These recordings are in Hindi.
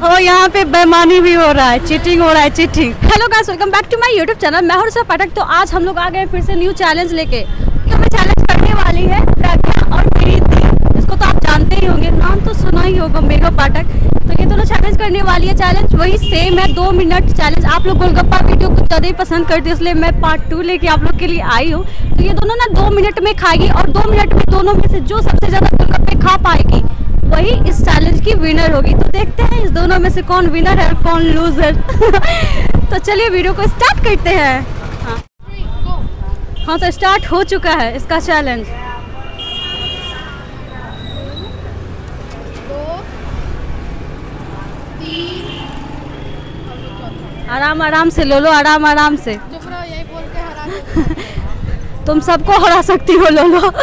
और यहाँ पे बेईमानी भी हो रहा है, चीटिंग हो रहा है, cheating. Hello guys, welcome back to my YouTube channel. मैं हूं ऋषभ पाठक। तो आज हम लोग आ गए फिर से न्यू चैलेंज लेके। तो मैं चैलेंज करने वाली है प्रज्ञा और प्रीति। इसको तो आप जानते ही होंगे, नाम तो सुना ही होगा, मेघा पाठक। तो ये दोनों चैलेंज करने वाली है। चैलेंज वही सेम है, 2 मिनट चैलेंज। आप लोग गोलगप्पा वीडियो कुछ ज़्यादा ही पसंद करते हैं, इसलिए मैं पार्ट 2 लेके आप लोग के लिए आई हूँ। तो ये दोनों ना 2 मिनट में खाएगी और 2 मिनट में दोनों में से जो सबसे ज़्यादा गोलगप्पे खा पाएगी वही इस चैलेंज की विनर होगी। तो देखते हैं इस दोनों में से कौन विनर है और कौन लूजर। तो चलिए वीडियो को स्टार्ट करते हैं। हाँ तो स्टार्ट हो चुका है इसका चैलेंज। आराम आराम से लो, आराम आराम से। यही बोल के हरा तुम सबको हरा सकती हो, लो।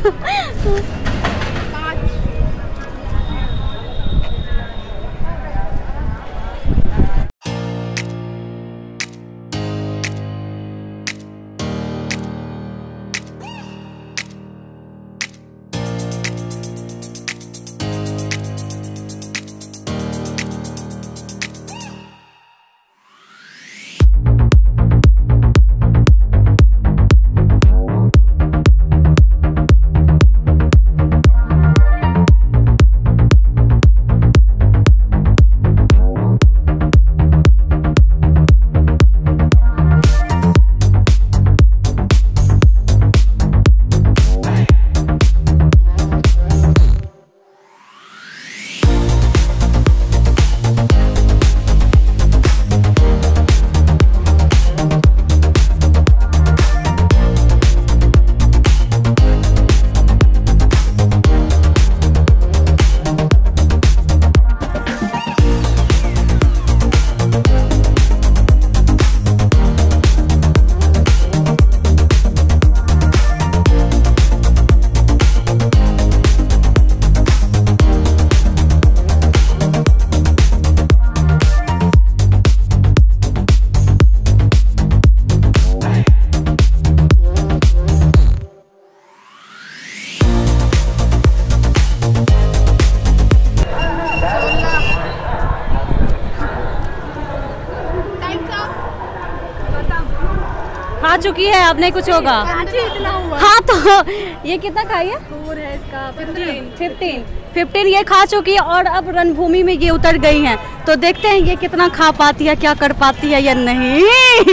खा चुकी है, अब नहीं कुछ होगा। इतना हुआ। हाँ तो ये कितना खाई है? है इसका 15 ये खा चुकी है और अब रणभूमि में ये उतर गई हैं। तो देखते हैं ये कितना खा पाती है, क्या कर पाती है या नहीं।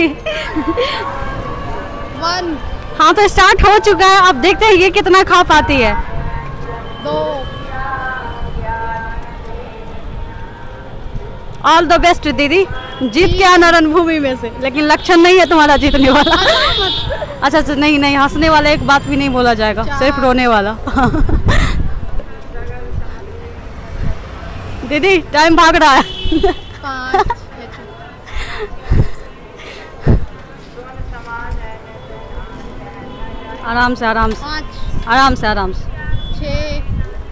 1 हाँ तो स्टार्ट हो चुका है, अब देखते हैं ये कितना खा पाती है। 2 ऑल द बेस्ट दीदी, जीत के आना रणभूमि में से। लेकिन लक्षण नहीं है तुम्हारा जीतने वाला। अच्छा नहीं, हंसने वाला एक बात भी नहीं बोला जाएगा, सिर्फ रोने वाला। दीदी टाइम भाग रहा है। 5 आराम से 6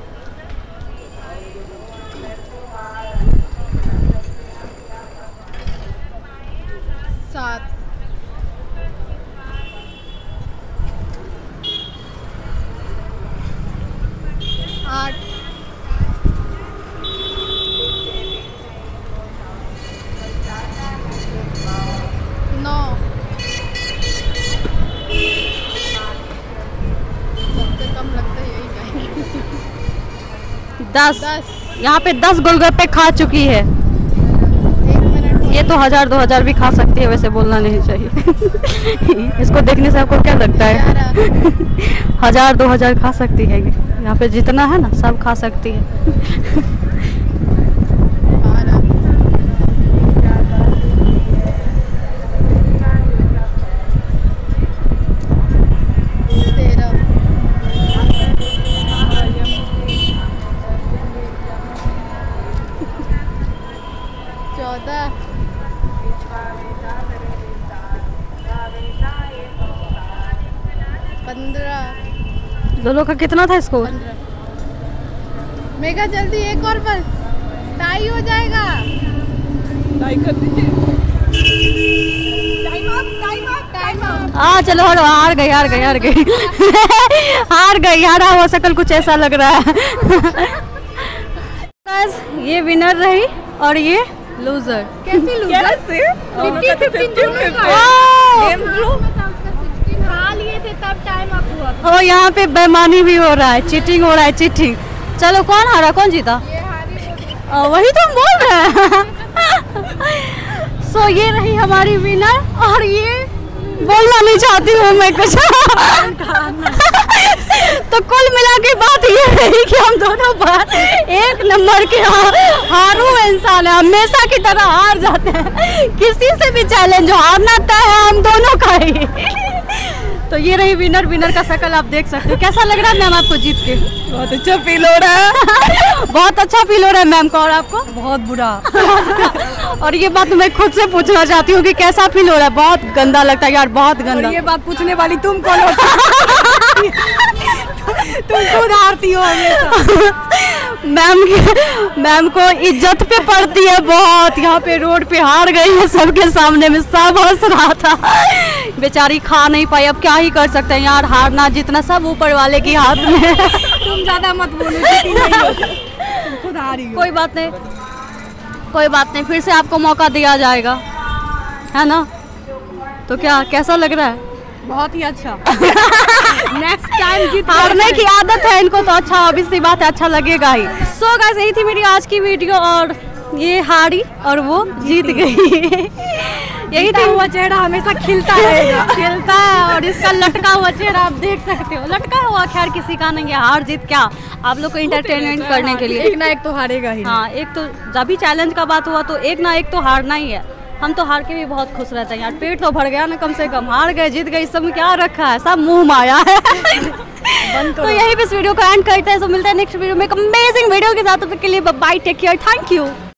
7 8 9 सबसे कम लगता है यही जाएगी। 10। यहाँ पे 10 गोलगप्पे खा चुकी है। 1 मिनट ये तो 1000-2000 भी खा सकती है, वैसे बोलना नहीं चाहिए। इसको देखने से आपको क्या लगता है? 1000-2000 खा सकती है ये। यहाँ पे जितना है ना सब खा सकती है। 14 15 दोनों का कितना था स्कोर? 15। मेघा जल्दी एक और बस, टाई हो जाएगा। टाई कर दीजिए। Time up. हाँ चलो हार गई हारा हुआ शकल कुछ ऐसा लग रहा है। बस ये विनर रही। और ये लूजर। कैसे लूजर? 50-50 खा लिए थे तब टाइम अप हुआ था। ओ यहाँ पे बेईमानी भी हो रहा है, चीटिंग हो रहा है, चीटिंग। चलो कौन हारा, कौन जीता? ये हारी वही तो हम बोल रहे हैं। सो ये रही हमारी विनर। और ये बोलना नहीं चाहती हूँ मैं कुछ। तो कुल मिला के बात ये रही कि हम दोनों बार एक नंबर के हारू इंसान है, हमेशा की तरह हार जाते हैं। किसी से भी चैलेंज हो, हारना तय है हम दोनों का ही। तो ये रही विनर। विनर का शक्ल आप देख सकते हो। कैसा लग रहा है मैम आपको जीत के? बहुत अच्छा फील हो रहा है। बहुत अच्छा फील हो रहा है मैम को। और आपको? बहुत बुरा। और ये बात मैं खुद से पूछना चाहती हूँ कि कैसा फील हो रहा है? बहुत गंदा लगता है यार, बहुत गंदा। और ये बात पूछने वाली तुम कौन हो? तुम खुद हारती हो हमेशा। मैम को इज्जत पे पड़ती है बहुत। यहाँ पे रोड पे हार गई है, सबके सामने में सब हंस रहा था। बेचारी खा नहीं पाई, अब क्या ही कर सकते हैं यार। हारना जितना सब ऊपर वाले की हाथ में। तुम ज्यादा मत बोलो, तुम खुद हारी हो। कोई बात नहीं, कोई बात नहीं, फिर से आपको मौका दिया जाएगा, है ना? तो क्या, कैसा लग रहा है? बहुत ही अच्छा। नेक्स्ट टाइम जीत हारने की आदत है इनको, तो अच्छा ऑब्वियसली बात है, अच्छा लगेगा ही। सो गाइस, यही थी मेरी आज की वीडियो। और ये हारी और वो जीत गई। यही थी। हुआ चेहरा हमेशा खिलता रहेगा। खिलता है। और इसका लटका हुआ चेहरा आप देख सकते हो। लटका हुआ खैर किसी का नहीं है, हार जीत क्या, आप लोग को इंटरटेनमेंट करने के लिए। एक ना एक तो हारेगा ही। हाँ, एक तो जब भी चैलेंज का बात हुआ तो एक ना एक तो हारना ही है। हम तो हार के भी बहुत खुश रहते हैं यार, पेट तो भर गया ना कम से कम। हार गए, जीत गए, सब में क्या रखा है, सब मुंह माया है। तो यही भी इस वीडियो को एंड करते हैं। तो मिलते हैं नेक्स्ट वीडियो में एक अमेजिंग वीडियो के साथ। तब तक के लिए bye, take care, thank you.